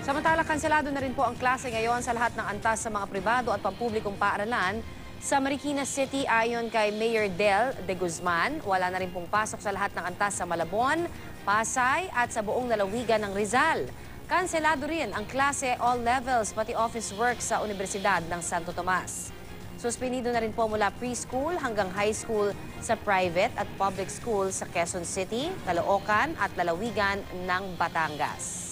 Samantala, kanselado na rin po ang klase ngayon sa lahat ng antas sa mga pribado at pampublikong paaralan sa Marikina City. Ayon kay Mayor Del de Guzman, wala na rin pong pasok sa lahat ng antas sa Malabon, Pasay at sa buong lalawigan ng Rizal. Kanselado rin ang klase all levels pati office work sa Universidad ng Santo Tomas. Suspinido na rin po mula preschool hanggang high school sa private at public school sa Quezon City, Caloocan at lalawigan ng Batangas.